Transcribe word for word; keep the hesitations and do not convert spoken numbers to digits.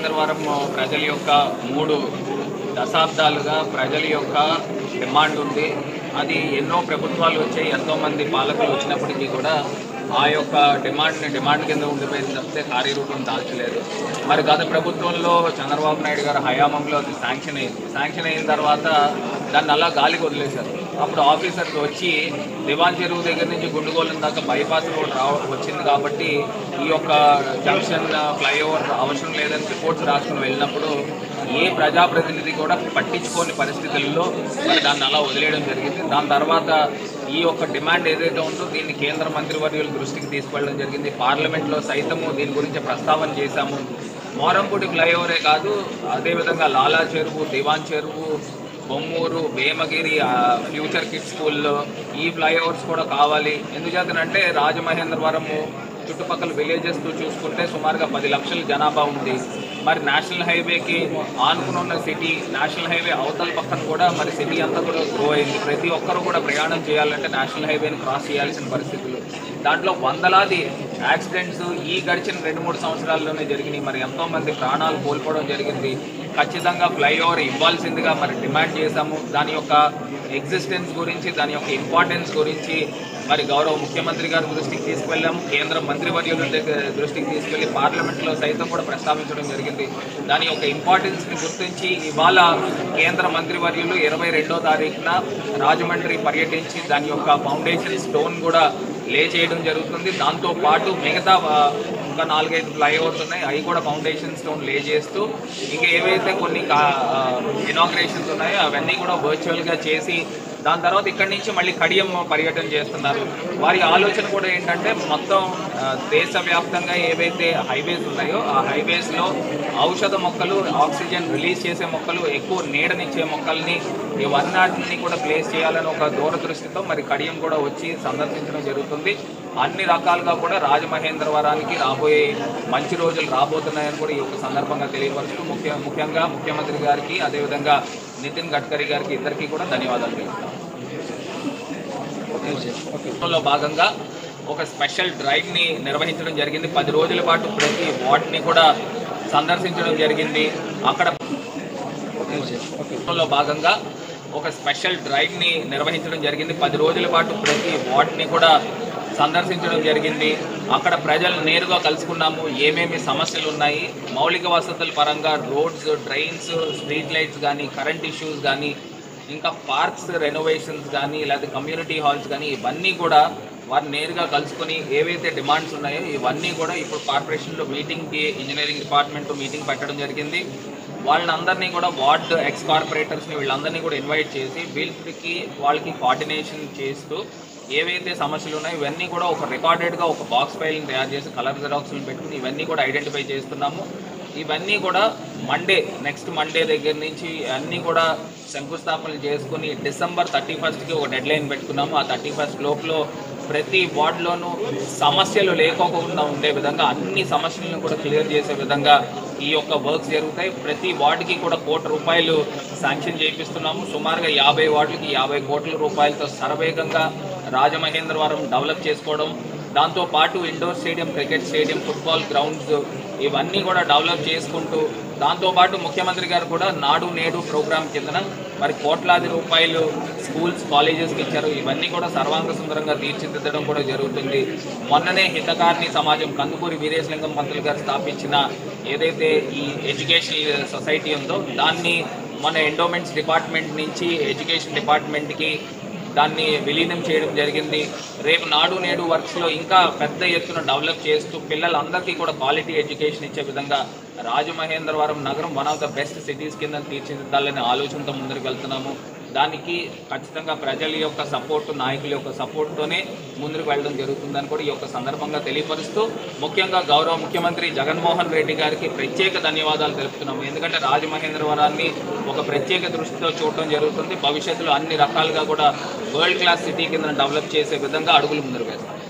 రాజమహేంద్రవరం ప్రజల యొక్క మూడు దశాబ్దాలుగా ప్రజల యొక్క డిమాండ్ ఉంది. అది ఎన్నో ప్రభుత్వాలు వచ్చాయి, ఎంతోమంది పాలకులు వచ్చినప్పటికీ కూడా ఆ యొక్క డిమాండ్ని డిమాండ్ కింద ఉండిపోయింది తప్పితే కార్యరూపం దాల్చలేదు. మరి గత ప్రభుత్వంలో చంద్రబాబు నాయుడు గారు హయాంలో అది శాంక్షన్ అయింది. శాంక్షన్ అయిన తర్వాత దాన్ని అలా గాలికి వదిలేశారు. అప్పుడు ఆఫీసర్స్ వచ్చి దివాన్ చెరువు దగ్గర నుంచి గుండుగోళం దాకా బైపాస్ రోడ్ రా వచ్చింది కాబట్టి ఈ యొక్క జంక్షన్ ఫ్లైఓవర్ అవసరం లేదని రిపోర్ట్స్ రాసుకుని వెళ్ళినప్పుడు ఏ ప్రజాప్రతినిధి కూడా పట్టించుకోని పరిస్థితుల్లో మరి దాన్ని అలా వదిలేయడం జరిగింది. దాని తర్వాత ఈ యొక్క డిమాండ్ ఏదైతే ఉందో దీన్ని కేంద్ర మంత్రివర్యుల దృష్టికి తీసుకెళ్ళడం జరిగింది. పార్లమెంట్లో సైతము దీని గురించి ప్రస్తావన చేశాము. మోరంపూడి ఫ్లైఓవరే కాదు, అదేవిధంగా లాలా చెరువు, దివాన్ చెరువు, బొమ్మూరు, భీమగిరి, ఫ్యూచర్ కిడ్ స్కూల్లో ఈ ఫ్లైఓవర్స్ కూడా కావాలి. ఎందుచేతనంటే రాజమహేంద్రవరము చుట్టుపక్కల విలేజెస్తో చూసుకుంటే సుమారుగా పది లక్షల జనాభా ఉంది. మరి నేషనల్ హైవేకి ఆనుకుని ఉన్న సిటీ, నేషనల్ హైవే అవతల పక్కన కూడా మరి సిటీ అంతా కూడా గ్రో అయింది. ప్రతి ఒక్కరూ కూడా ప్రయాణం చేయాలంటే నేషనల్ హైవేని క్రాస్ చేయాల్సిన పరిస్థితులు. దాంట్లో వందలాది యాక్సిడెంట్స్ ఈ గడిచిన రెండు మూడు సంవత్సరాల్లోనే జరిగినాయి. మరి ఎంతోమంది ప్రాణాలు కోల్పోవడం జరిగింది. ఖచ్చితంగా ఫ్లైఓవర్ ఇవ్వాల్సిందిగా మరి డిమాండ్ చేశాము. దాని యొక్క ఎగ్జిస్టెన్స్ గురించి, దాని యొక్క ఇంపార్టెన్స్ గురించి మరి గౌరవ ముఖ్యమంత్రి గారి దృష్టికి తీసుకువెళ్ళాము. కేంద్ర మంత్రివర్యుల దృష్టికి తీసుకెళ్లి పార్లమెంట్లో సైతం కూడా ప్రస్తావించడం జరిగింది. దాని యొక్క ఇంపార్టెన్స్ని గుర్తించి ఇవాళ కేంద్ర మంత్రివర్యులు ఇరవై రెండో తారీఖున రాజమండ్రి పర్యటించి దాని యొక్క ఫౌండేషన్ స్టోన్ కూడా లే చేయడం జరుగుతుంది. దాంతోపాటు మిగతా ఇంకా నాలుగైదు ఫ్లైఓవర్స్ ఉన్నాయి, అవి కూడా ఫౌండేషన్ స్టోన్ లే చేస్తూ ఇంకా ఏవైతే కొన్ని ఇనాగ్రేషన్స్ ఉన్నాయో అవన్నీ కూడా వర్చువల్గా చేసి దాని తర్వాత ఇక్కడి నుంచి మళ్ళీ కడియం పర్యటన చేస్తున్నారు. వారి ఆలోచన కూడా ఏంటంటే మొత్తం దేశవ్యాప్తంగా ఏవైతే హైవేస్ ఉన్నాయో ఆ హైవేస్లో ఔషధ మొక్కలు, ఆక్సిజన్ రిలీజ్ చేసే మొక్కలు, ఎక్కువ నీడనిచ్చే మొక్కల్ని ఇవన్నీ కూడా ప్లేస్ చేయాలని ఒక దూరదృష్టితో మరి కడియం కూడా వచ్చి సందర్శించడం జరుగుతుంది. అన్ని రకాలుగా కూడా రాజమహేంద్రవరానికి రాబోయే మంచి రోజులు రాబోతున్నాయని కూడా ఈ యొక్క సందర్భంగా తెలియపరుస్తూ ముఖ్య ముఖ్యంగా ముఖ్యమంత్రి గారికి అదేవిధంగా నితిన్ గడ్కరీ గారికి ఇద్దరికీ కూడా ధన్యవాదాలు తెలుపుతాం. లో భాగంగా ఒక స్పెషల్ డ్రైవ్ని నిర్వహించడం జరిగింది. పది రోజుల పాటు ప్రతి వార్డ్ని కూడా సందర్శించడం జరిగింది. అక్కడ లో భాగంగా ఒక స్పెషల్ డ్రైవ్ని నిర్వహించడం జరిగింది. పది రోజుల పాటు ప్రతి వార్డ్ని కూడా సందర్శించడం జరిగింది. అక్కడ ప్రజలు నేరుగా కలుసుకున్నాము. ఏమేమి సమస్యలు ఉన్నాయి, మౌలిక వసతుల పరంగా రోడ్స్, డ్రైన్స్, స్ట్రీట్ లైట్స్ కానీ, కరెంట్ ఇష్యూస్ కానీ, ఇంకా పార్క్స్ రెనోవేషన్స్ కానీ, లేదా కమ్యూనిటీ హాల్స్ కానీ, ఇవన్నీ కూడా వారిని నేరుగా కలుసుకొని ఏవైతే డిమాండ్స్ ఉన్నాయో ఇవన్నీ కూడా ఇప్పుడు కార్పొరేషన్లో మీటింగ్కి ఇంజనీరింగ్ డిపార్ట్మెంట్ మీటింగ్ పెట్టడం జరిగింది. వాళ్ళందరినీ కూడా వార్డ్ ఎక్స్ కార్పొరేటర్స్ని వీళ్ళందరినీ కూడా ఇన్వైట్ చేసి వీళ్ళకి వాళ్ళకి కోఆర్డినేషన్ చేస్తూ ఏవైతే సమస్యలు ఉన్నాయో ఇవన్నీ కూడా ఒక రికార్డెడ్గా ఒక బాక్స్ ఫైల్ని తయారు చేసి కలర్ జెరాక్స్ని పెట్టుకుని ఇవన్నీ కూడా ఐడెంటిఫై చేస్తున్నాము. ఇవన్నీ కూడా మండే నెక్స్ట్ మండే దగ్గర నుంచి అన్నీ కూడా శంకుస్థాపనలు చేసుకుని డిసెంబర్ థర్టీ ఫస్ట్కి ఒక డెడ్ లైన్ పెట్టుకున్నాము. ఆ థర్టీ ఫస్ట్ లోపల ప్రతి వార్డులోనూ సమస్యలు లేకోకుండా ఉండే విధంగా అన్ని సమస్యలను కూడా క్లియర్ చేసే విధంగా ఈ యొక్క వర్క్స్ జరుగుతాయి. ప్రతి వార్డుకి కూడా కోటి రూపాయలు శాంక్షన్ చేయిస్తున్నాము. సుమారుగా యాభై వార్డులకి యాభై కోట్ల రూపాయలతో శరవేగంగా రాజమహేంద్రవరం డెవలప్ చేసుకోవడం, దాంతోపాటు indoor stadium, cricket stadium, football grounds ఇవన్నీ కూడా డెవలప్ చేసుకుంటూ దాంతోపాటు ముఖ్యమంత్రి గారు కూడా నాడు నేడు ప్రోగ్రాం కిందన మరి కోట్లాది రూపాయలు స్కూల్స్, కాలేజెస్కి ఇచ్చారు. ఇవన్నీ కూడా సర్వాంగ సుందరంగా తీర్చిదిద్దడం కూడా జరుగుతుంది. మొన్ననే హితకారిణి సమాజం కందుకూరి వీరేశలింగం పంతులు గారు స్థాపించిన ఏదైతే ఈ ఎడ్యుకేషన్ సొసైటీ ఉందో దాన్ని మన ఎండోమెంట్స్ డిపార్ట్మెంట్ నుంచి ఎడ్యుకేషన్ డిపార్ట్మెంట్కి దాన్ని విలీనం చేయడం జరిగింది. రేపు నాడు నేడు వర్క్స్లో ఇంకా పెద్ద ఎత్తున డెవలప్ చేస్తూ పిల్లలందరికీ కూడా క్వాలిటీ ఎడ్యుకేషన్ ఇచ్చే విధంగా రాజమహేంద్రవరం నగరం one of the best cities కింద తీర్చిదిద్దాలనే ఆలోచనతో ముందుకు వెళ్తున్నాము. దానికి ఖచ్చితంగా ప్రజల యొక్క సపోర్టు, నాయకుల యొక్క సపోర్ట్తోనే ముందుకు వెళ్ళడం జరుగుతుందని కూడా ఈ యొక్క సందర్భంగా తెలియపరుస్తూ ముఖ్యంగా గౌరవ ముఖ్యమంత్రి జగన్మోహన్ రెడ్డి గారికి ప్రత్యేక ధన్యవాదాలు తెలుపుతున్నాము. ఎందుకంటే రాజమహేంద్రవరాన్ని ఒక ప్రత్యేక దృష్టితో చూడటం జరుగుతుంది. భవిష్యత్తులో అన్ని రకాలుగా కూడా వరల్డ్ క్లాస్ సిటీ కింద డెవలప్ చేసే విధంగా అడుగులు ముందుకు వేస్తాం.